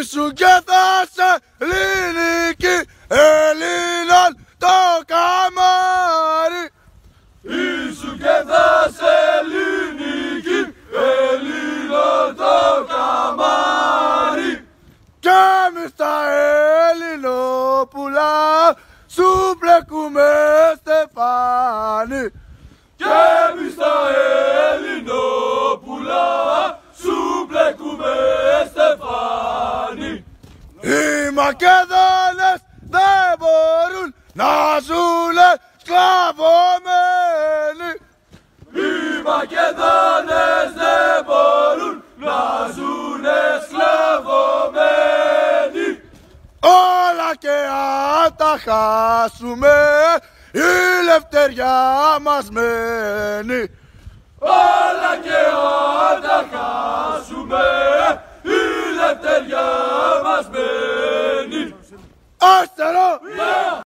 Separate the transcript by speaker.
Speaker 1: Ήσου και θα σε ελληνική Ελλήνων το καμάρι.
Speaker 2: Ήσου και θα σε ελληνική Ελλήνων το καμάρι.
Speaker 1: Κι εμείς τα Ελληνόπουλα σου πλέκουμε στεφάνι.
Speaker 2: Κι εμείς τα Ελληνόπουλα σου πλέκουμε στεφάνι.
Speaker 1: Οι Μακεδόνες δεν μπορούν να ζουνε σκλαβωμένοι.
Speaker 2: Οι Μακεδόνες δεν μπορούν να ζουνε σκλαβωμένοι.
Speaker 1: Όλα και αν τα χάσουμε η λευτεριά μας μένει.
Speaker 2: Όλα και αν τα χάσουμε η λευτεριά μας μένει.
Speaker 1: Αριστερό!